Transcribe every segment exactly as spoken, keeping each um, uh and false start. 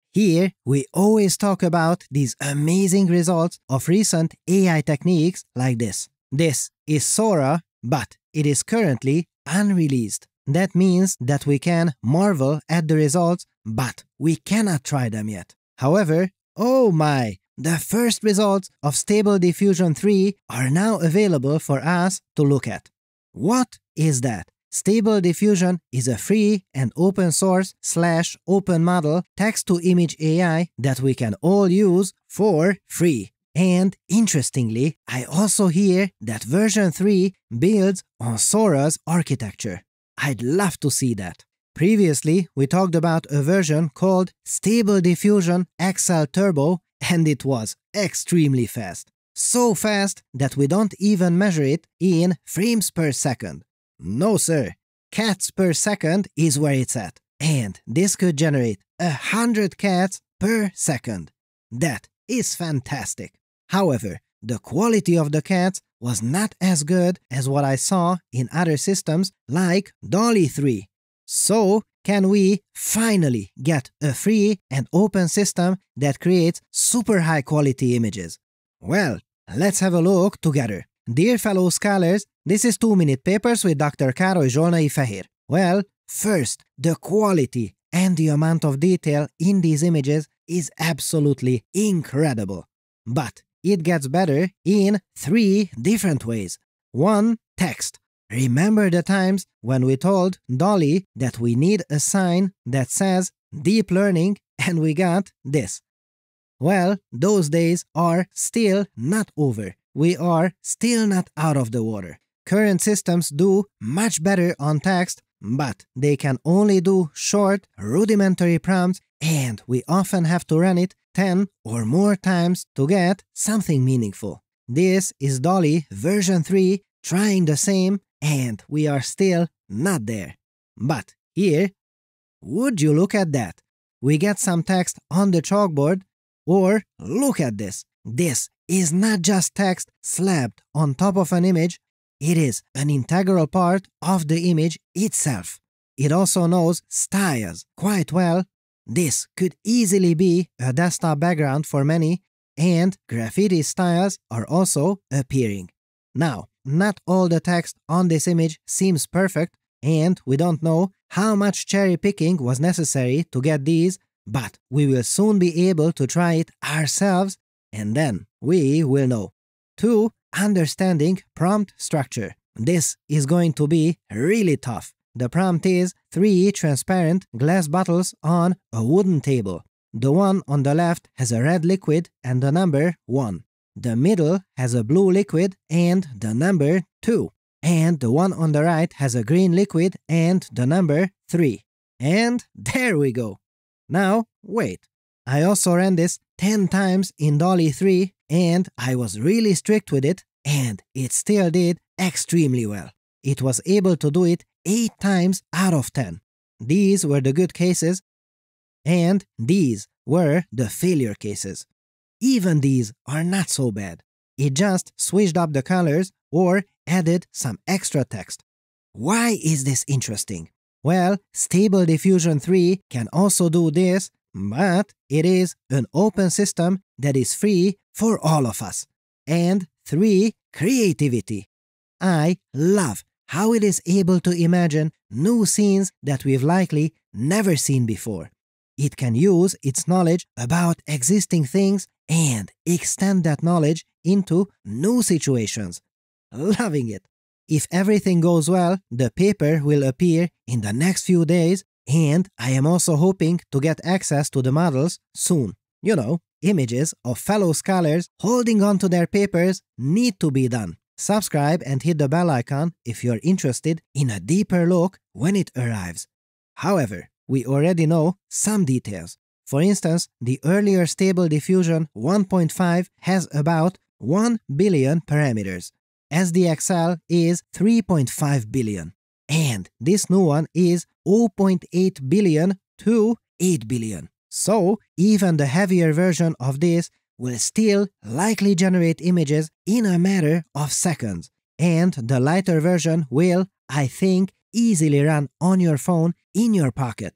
Here, we always talk about these amazing results of recent A I techniques like this. This is Sora, but it is currently unreleased. That means that we can marvel at the results, but we cannot try them yet. However, oh my, the first results of Stable Diffusion three are now available for us to look at. What is that? Stable Diffusion is a free and open source slash open model text-to-image A I that we can all use for free. And interestingly, I also hear that version three builds on Sora's architecture. I'd love to see that. Previously, we talked about a version called Stable Diffusion X L Turbo, and it was extremely fast. So fast that we don't even measure it in frames per second. No sir, cats per second is where it's at. And this could generate a hundred cats per second. That is fantastic. However, the quality of the cats was not as good as what I saw in other systems like DALL-E three. So, can we finally get a free and open system that creates super high quality images? Well, let's have a look together. Dear fellow scholars, this is two minute Papers with Doctor Károly Zsolnai Fehér. Well, first, the quality and the amount of detail in these images is absolutely incredible. But it gets better in three different ways. One, text. Remember the times when we told DALL-E that we need a sign that says deep learning and we got this? Well, those days are still not over. We are still not out of the water. Current systems do much better on text, but they can only do short, rudimentary prompts, and we often have to run it ten or more times to get something meaningful. This is DALL-E version three trying the same, and we are still not there. But here, would you look at that? We get some text on the chalkboard, or look at this. This is not just text slapped on top of an image, it is an integral part of the image itself. It also knows styles quite well. This could easily be a desktop background for many, and graffiti styles are also appearing. Now, not all the text on this image seems perfect, and we don't know how much cherry picking was necessary to get these, but we will soon be able to try it ourselves, and then we will know. two. Understanding prompt structure. This is going to be really tough. The prompt is three transparent glass bottles on a wooden table. The one on the left has a red liquid and the number one. The middle has a blue liquid and the number two. And the one on the right has a green liquid and the number three. And there we go. Now, wait. I also ran this ten times in DALL-E three, and I was really strict with it, and it still did extremely well. It was able to do it eight times out of ten. These were the good cases, and these were the failure cases. Even these are not so bad. It just switched up the colors or added some extra text. Why is this interesting? Well, Stable Diffusion three can also do this, but it is an open system that is free for all of us. And three, creativity. I love how it is able to imagine new scenes that we've likely never seen before. It can use its knowledge about existing things and extend that knowledge into new situations. Loving it. If everything goes well, the paper will appear in the next few days, and I am also hoping to get access to the models soon. You know, images of fellow scholars holding on to their papers need to be done. Subscribe and hit the bell icon if you're interested in a deeper look when it arrives. However, we already know some details. For instance, the earlier Stable Diffusion one point five has about one billion parameters. S D X L is three point five billion. And this new one is zero point eight billion to eight billion. So, even the heavier version of this will still likely generate images in a matter of seconds. And the lighter version will, I think, easily run on your phone in your pocket.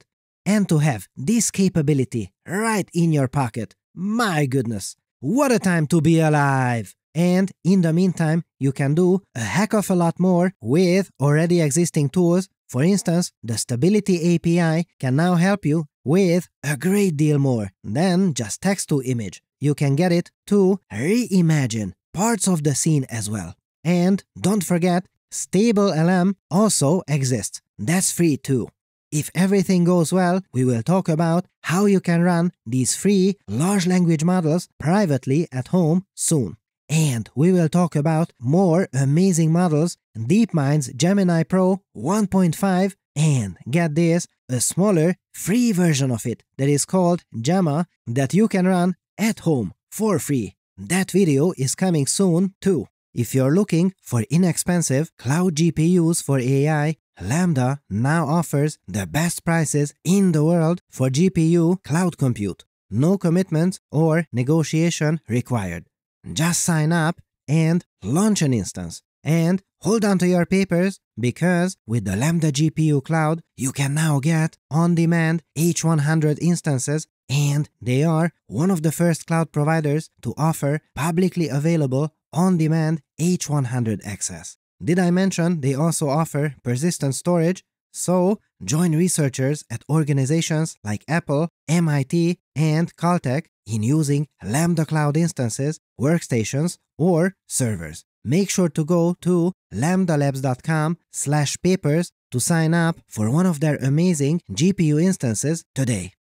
And to have this capability right in your pocket, my goodness, what a time to be alive! And in the meantime, you can do a heck of a lot more with already existing tools. For instance, the Stability A P I can now help you with a great deal more than just text to image. You can get it to reimagine parts of the scene as well. And don't forget, StableLM also exists. That's free too. If everything goes well, we will talk about how you can run these free large language models privately at home soon. And we will talk about more amazing models, DeepMind's Gemini Pro one point five, and get this, a smaller free version of it that is called Gemma that you can run at home for free. That video is coming soon too. If you're looking for inexpensive cloud G P Us for A I, Lambda now offers the best prices in the world for G P U cloud compute. No commitments or negotiation required. Just sign up and launch an instance. And hold on to your papers, because with the Lambda G P U Cloud, you can now get on-demand H one hundred instances, and they are one of the first cloud providers to offer publicly available on-demand H one hundred access. Did I mention they also offer persistent storage? So, join researchers at organizations like Apple, M I T, and Caltech in using Lambda Cloud instances, workstations, or servers. Make sure to go to lambdalabs.com slash papers to sign up for one of their amazing G P U instances today.